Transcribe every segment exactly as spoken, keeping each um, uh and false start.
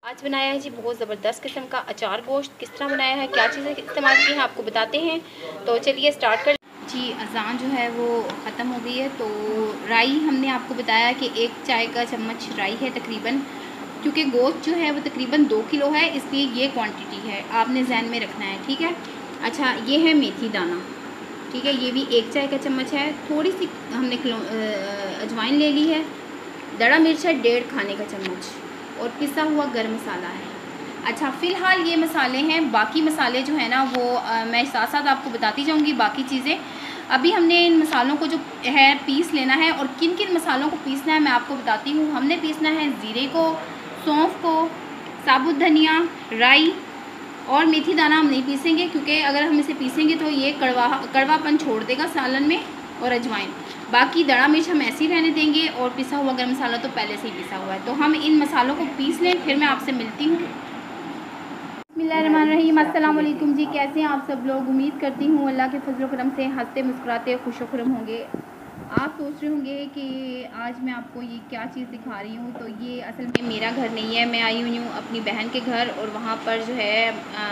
आज बनाया है जी बहुत ज़बरदस्त किस्म का अचार गोश्त। किस तरह बनाया है, क्या चीज़ें इस्तेमाल की हैं, आपको बताते हैं। तो चलिए स्टार्ट कर जी। अज़ान जो है वो ख़त्म हो गई है। तो राई हमने आपको बताया कि एक चाय का चम्मच राई है तकरीबन, क्योंकि गोश्त जो है वो तकरीबन दो किलो है, इसलिए ये क्वांटिटी है, आपने जहन में रखना है, ठीक है। अच्छा, ये है मेथी दाना, ठीक है, ये भी एक चाय का चम्मच है। थोड़ी सी हमने अजवाइन ले ली है। दड़ा मिर्च है डेढ़ खाने का चम्मच, और पिसा हुआ गर्म मसाला है। अच्छा, फ़िलहाल ये मसाले हैं, बाकी मसाले जो है ना वो आ, मैं साथ साथ आपको बताती जाऊंगी बाकी चीज़ें। अभी हमने इन मसालों को जो है पीस लेना है, और किन किन मसालों को पीसना है मैं आपको बताती हूँ। हमने पीसना है ज़ीरे को, सौंफ को, साबुत धनिया, राई और मेथी दाना हम नहीं पीसेंगे, क्योंकि अगर हम इसे पीसेंगे तो ये कड़वा कड़वापन छोड़ देगा सालन में, और अजवाइन। बाकी दड़ा मिर्च हम ऐसे ही रहने देंगे, और पिसा हुआ गर्म मसाला तो पहले से ही पिसा हुआ है। तो हम इन मसालों को पीस लें, फिर मैं आपसे मिलती हूँ। बिस्मिल्लाहिर्रहमानिर्रहीम, अस्सलाम वालेकुम जी। कैसे हैं आप सब लोग? उम्मीद करती हूँ अल्लाह के फजल करम से हंसते मुस्कुराते खुश खुरम होंगे। आप सोच रहे होंगे कि आज मैं आपको ये क्या चीज़ दिखा रही हूँ, तो ये असल में मेरा घर नहीं है। मैं आई हुई हूँ अपनी बहन के घर, और वहाँ पर जो है आ,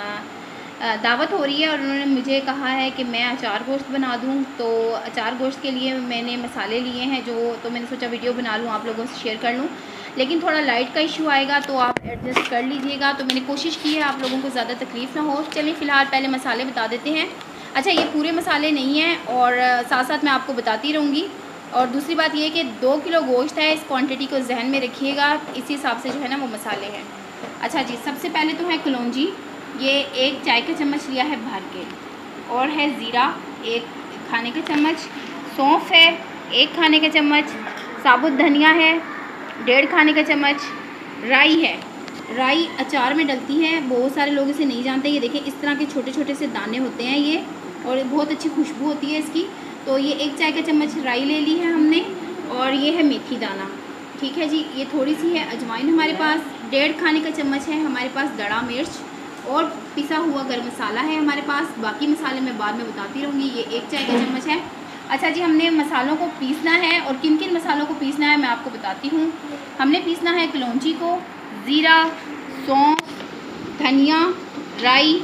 दावत हो रही है, और उन्होंने मुझे कहा है कि मैं अचार गोश्त बना दूं। तो अचार गोश्त के लिए मैंने मसाले लिए हैं जो, तो मैंने सोचा वीडियो बना लूं, आप लोगों से शेयर कर लूं। लेकिन थोड़ा लाइट का इशू आएगा तो आप एडजस्ट कर लीजिएगा। तो मैंने कोशिश की है आप लोगों को ज़्यादा तकलीफ़ ना हो। चलिए फ़िलहाल पहले मसाले बता देते हैं। अच्छा, ये पूरे मसाले नहीं हैं, और साथ साथ मैं आपको बताती रहूँगी। और दूसरी बात ये कि दो किलो गोश्त है, इस क्वांटिटी को जहन में रखिएगा, इसी हिसाब से जो है ना वो मसाले हैं। अच्छा जी, सबसे पहले तो है कलौंजी, ये एक चाय का चम्मच लिया है भर के, और है ज़ीरा एक खाने का चम्मच, सौंफ है एक खाने का चम्मच, साबुत धनिया है डेढ़ खाने का चम्मच, राई है। राई अचार में डलती है, बहुत सारे लोग इसे नहीं जानते। ये देखिए इस तरह के छोटे छोटे से दाने होते हैं ये, और बहुत अच्छी खुशबू होती है इसकी। तो ये एक चाय का चम्मच राई ले ली है हमने, और ये है मेथी दाना, ठीक है जी। ये थोड़ी सी है अजवाइन हमारे पास, डेढ़ खाने का चम्मच है हमारे पास दड़ा मिर्च, और पिसा हुआ गर्म मसाला है हमारे पास। बाकी मसाले मैं बाद में बताती रहूँगी। ये एक चाय का चम्मच है। अच्छा जी, हमने मसालों को पीसना है, और किन किन मसालों को पीसना है मैं आपको बताती हूँ। हमने पीसना है कलौंजी को, ज़ीरा, सौंफ, धनिया, राई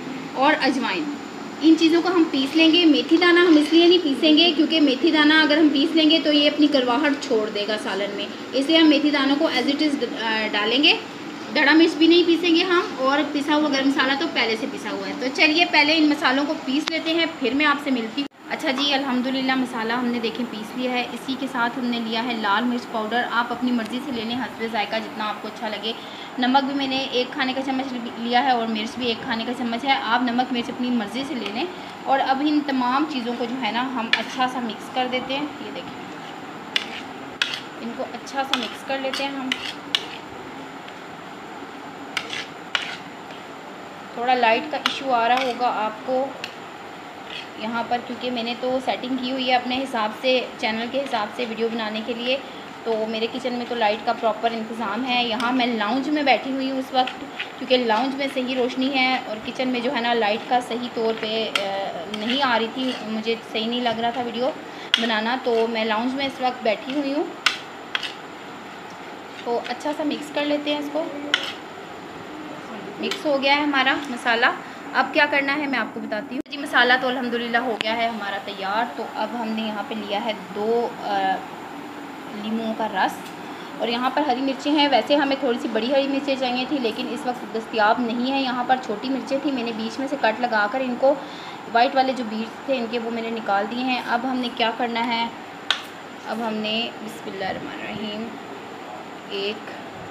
और अजवाइन, इन चीज़ों को हम पीस लेंगे। मेथी दाना हम इसलिए नहीं पीसेंगे क्योंकि मेथी दाना अगर हम पीस लेंगे तो ये अपनी करवाहट छोड़ देगा सालन में, इसलिए हम मेथी दानों को एज इट इज़ डालेंगे। दड़ा मिर्च भी नहीं पीसेंगे हम, और पिसा हुआ गर्म मसाला तो पहले से पिसा हुआ है। तो चलिए पहले इन मसालों को पीस लेते हैं, फिर मैं आपसे मिलती हूँ। अच्छा जी, अल्हम्दुलिल्लाह मसाला हमने देखें पीस लिया है। इसी के साथ हमने लिया है लाल मिर्च पाउडर, आप अपनी मर्ज़ी से ले लें, हस्बे ज़ायका जितना आपको अच्छा लगे। नमक भी मैंने एक खाने का चम्मच लिया है, और मिर्च भी एक खाने का चम्मच है। आप नमक मिर्च अपनी मर्ज़ी से ले लें। और अब इन तमाम चीज़ों को जो है ना हम अच्छा सा मिक्स कर देते हैं। ये देखिए, इनको अच्छा सा मिक्स कर लेते हैं हम। थोड़ा लाइट का इशू आ रहा होगा आपको यहाँ पर, क्योंकि मैंने तो सेटिंग की हुई है अपने हिसाब से, चैनल के हिसाब से वीडियो बनाने के लिए। तो मेरे किचन में तो लाइट का प्रॉपर इंतज़ाम है। यहाँ मैं लाउंज में बैठी हुई हूँ इस वक्त, क्योंकि लाउंज में सही रोशनी है, और किचन में जो है ना लाइट का सही तौर पे नहीं आ रही थी, मुझे सही नहीं लग रहा था वीडियो बनाना। तो मैं लाउंज में इस वक्त बैठी हुई हूँ। तो अच्छा सा मिक्स कर लेते हैं इसको। मिक्स हो गया है हमारा मसाला। अब क्या करना है मैं आपको बताती हूँ जी। मसाला तो अल्हम्दुलिल्लाह हो गया है हमारा तैयार। तो अब हमने यहाँ पे लिया है दो लीमू का रस, और यहाँ पर हरी मिर्चें हैं। वैसे हमें थोड़ी सी बड़ी हरी मिर्चें चाहिए थी, लेकिन इस वक्त दस्तयाब नहीं है। यहाँ पर छोटी मिर्चें थी, मैंने बीच में से कट लगा कर इनको, वाइट वाले जो बीज थे इनके, वो मैंने निकाल दिए हैं। अब हमने क्या करना है, अब हमने बिस्मिल्लाहिर्रहमानिर्रहीम एक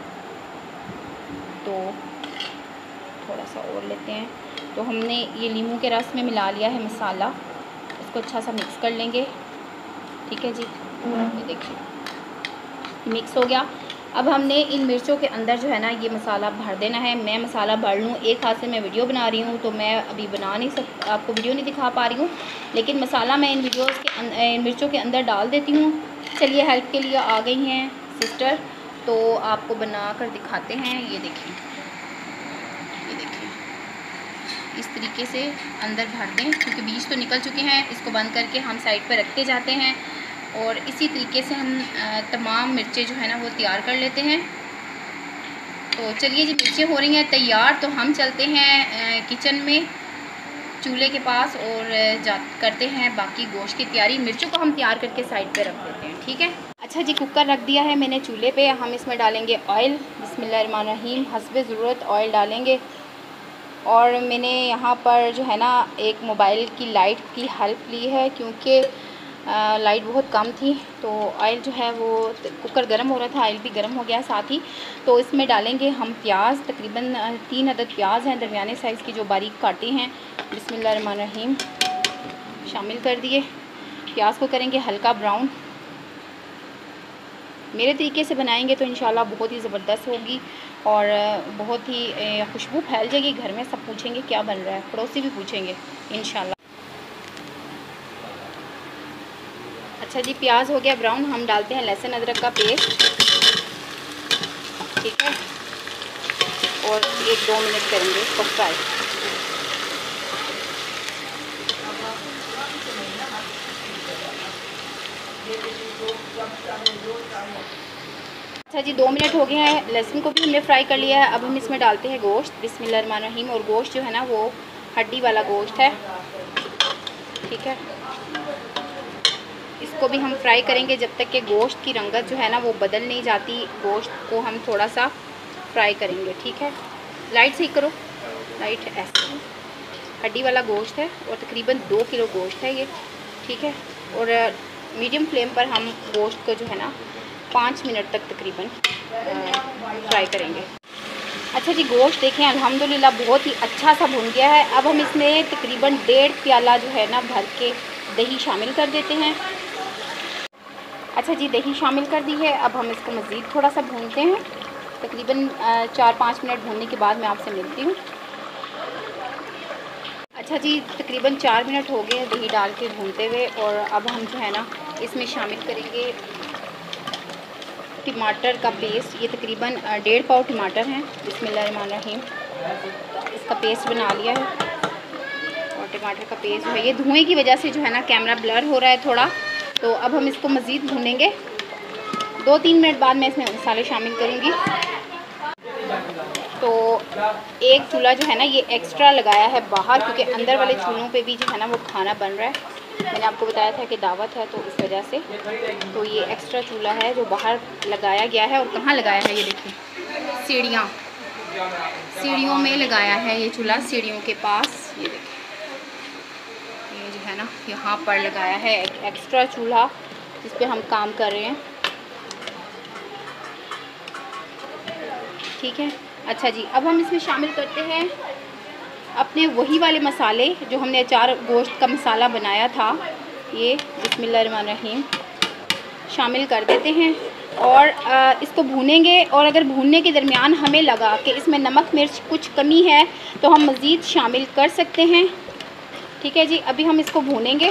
दो थोड़ा सा और लेते हैं। तो हमने ये लीमू के रस में मिला लिया है मसाला, इसको अच्छा सा मिक्स कर लेंगे, ठीक है जी। ये देखिए मिक्स हो गया। अब हमने इन मिर्चों के अंदर जो है ना ये मसाला भर देना है। मैं मसाला भर लूँ, एक हाथ से मैं वीडियो बना रही हूँ तो मैं अभी बना नहीं सक आपको वीडियो नहीं दिखा पा रही हूँ, लेकिन मसाला मैं इन वीडियोज़ के इन मिर्चों के अंदर डाल देती हूँ। चलिए हेल्प के लिए आ गई हैं सिस्टर, तो आपको बना कर दिखाते हैं। ये देखिए, ये देखिए इस तरीके से अंदर भर दें, क्योंकि बीज तो निकल चुके हैं। इसको बंद करके हम साइड पर रखते जाते हैं, और इसी तरीके से हम तमाम मिर्चें जो है ना वो तैयार कर लेते हैं। तो चलिए जी, मिर्चें हो रही हैं तैयार, तो हम चलते हैं किचन में चूल्हे के पास और जा करते हैं बाकी गोश्त की तैयारी। मिर्चों को हम तैयार करके साइड पे रख देते हैं, ठीक है। अच्छा जी, कुकर रख दिया है मैंने चूल्हे पे। हम इसमें डालेंगे ऑयल, बिस्मिल्लाहिर्रहमानिर्रहीम, हस्बे ज़रूरत ऑयल डालेंगे। और मैंने यहाँ पर जो है ना एक मोबाइल की लाइट की हेल्प ली है, क्योंकि लाइट बहुत कम थी। तो ऑयल जो है वो, कुकर गर्म हो रहा था, ऑयल भी गर्म हो गया साथ ही। तो इसमें डालेंगे हम प्याज, तकरीबन तीन अदद प्याज हैं दरमियाने साइज़ की जो बारीक काटे हैं। बिस्मिल्लाहिर्रहमानिर्रहीम शामिल कर दिए। प्याज को करेंगे हल्का ब्राउन। मेरे तरीके से बनाएंगे तो इंशाल्लाह बहुत ही ज़बरदस्त होगी और बहुत ही खुशबू फैल जाएगी घर में। सब पूछेंगे क्या बन रहा है, पड़ोसी भी पूछेंगे इंशाल्लाह। अच्छा जी, प्याज हो गया ब्राउन। हम डालते हैं लहसुन अदरक का पेस्ट, ठीक है, और एक दो मिनट करेंगे इसको फ्राई। अच्छा जी, दो मिनट हो गए हैं, लहसुन को भी हमने फ्राई कर लिया है। अब हम इसमें डालते हैं गोश्त, बिस्मिल्लाहिर्रहमानिर्रहीम। और गोश्त जो है ना वो हड्डी वाला गोश्त है, ठीक है। इसको भी हम फ्राई करेंगे जब तक कि गोश्त की रंगत जो है ना वो बदल नहीं जाती। गोश्त को हम थोड़ा सा फ्राई करेंगे, ठीक है। लाइट सही करो, लाइट ऐसे। हड्डी वाला गोश्त है और तकरीबन दो किलो गोश्त है ये, ठीक है। और मीडियम फ्लेम पर हम गोश्त को जो है ना पाँच मिनट तक तकरीबन फ्राई करेंगे। अच्छा जी, गोश्त देखें अल्हम्दुलिल्लाह बहुत ही अच्छा सा भुन गया है। अब हम इसमें तकरीबन डेढ़ प्याला जो है ना भर के दही शामिल कर देते हैं। अच्छा जी, दही शामिल कर दी है। अब हम इसको मज़ीद थोड़ा सा भूनते हैं, तकरीबन चार पाँच मिनट भूनने के बाद मैं आपसे मिलती हूँ। अच्छा जी, तकरीबन चार मिनट हो गए दही डाल के भूनते हुए। और अब हम जो है ना इसमें शामिल करेंगे टमाटर का पेस्ट। ये तकरीबन डेढ़ पाव टमाटर हैं। बिस्मिल्लाहिर्रहमानिर्रहीम, इसका पेस्ट बना लिया है। और टमाटर का पेस्ट जो है ये धुएँ की वजह से जो है ना कैमरा ब्लर हो रहा है थोड़ा। तो अब हम इसको मज़ीद भूनेंगे। दो तीन मिनट बाद मैं इसमें मसाले शामिल करूँगी। तो एक चूल्हा जो है ना ये एक्स्ट्रा लगाया है बाहर, क्योंकि अंदर वाले चूल्हों पे भी जो है ना वो खाना बन रहा है। मैंने आपको बताया था कि दावत है तो इस वजह से। तो ये एक्स्ट्रा चूल्हा है जो बाहर लगाया गया है। और कहाँ लगाया है ये देखिए, सीढ़ियाँ, सीढ़ियों में लगाया है ये चूल्हा, सीढ़ियों के पास। ये देखिए, ये जो है ना यहाँ पर लगाया है एक एक्स्ट्रा चूल्हा जिस पे हम काम कर रहे हैं, ठीक है। अच्छा जी, अब हम इसमें शामिल करते हैं अपने वही वाले मसाले जो हमने अचार गोश्त का मसाला बनाया था। ये बिस्मिल्लाहिर्रहमानिर्रहीम शामिल कर देते हैं और आ, इसको भूनेंगे। और अगर भूनने के दरमियान हमें लगा कि इसमें नमक मिर्च कुछ कमी है तो हम मज़ीद शामिल कर सकते हैं, ठीक है जी। अभी हम इसको भूनेंगे।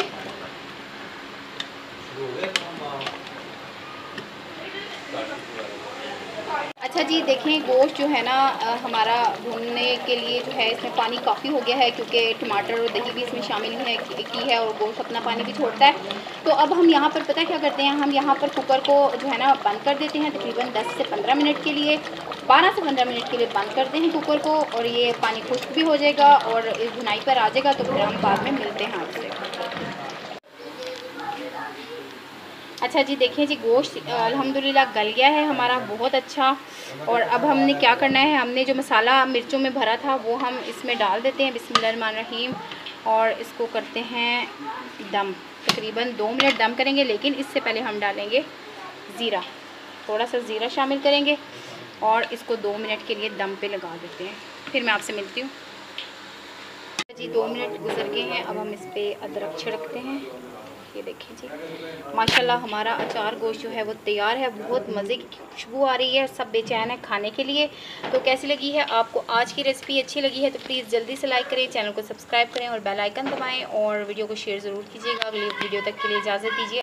अच्छा जी, देखें गोश्त जो है ना हमारा भूनने के लिए जो है इसमें पानी काफ़ी हो गया है, क्योंकि टमाटर और दही भी इसमें शामिल है की है और गोश्त अपना पानी भी छोड़ता है। तो अब हम यहाँ पर पता है क्या करते हैं, हम यहाँ पर कुकर को जो है ना बंद कर देते हैं तकरीबन दस से पंद्रह मिनट के लिए, बारह से पंद्रह मिनट के लिए बंद करते हैं कुकर को। और ये पानी खुश्क भी हो जाएगा और इस भुनाई पर आ जाएगा। तो फिर हम बाद में मिलते हैं आपसे। अच्छा जी, देखिए जी, गोश्त अल्हम्दुलिल्लाह गल गया है हमारा बहुत अच्छा। और अब हमने क्या करना है, हमने जो मसाला मिर्चों में भरा था वो हम इसमें डाल देते हैं बिस्मिल्लाहिर्रहमानिर्रहीम। और इसको करते हैं दम, तकरीबन दो मिनट दम करेंगे। लेकिन इससे पहले हम डालेंगे ज़ीरा, थोड़ा सा ज़ीरा शामिल करेंगे और इसको दो मिनट के लिए दम पे लगा देते हैं। फिर मैं आपसे मिलती हूँ। जी, दो मिनट गुजर गए हैं। अब हम इस पर अदरक छिड़कते हैं। ये देखिए जी, माशाल्लाह हमारा अचार गोश्त जो है वो तैयार है। बहुत मज़े की खुशबू आ रही है, सब बेचैन है खाने के लिए। तो कैसी लगी है आपको आज की रेसिपी? अच्छी लगी है तो प्लीज़ जल्दी से लाइक करें, चैनल को सब्सक्राइब करें और बेल आइकन दबाएं और वीडियो को शेयर ज़रूर कीजिएगा। अगली वीडियो तक के लिए इजाज़त दीजिए।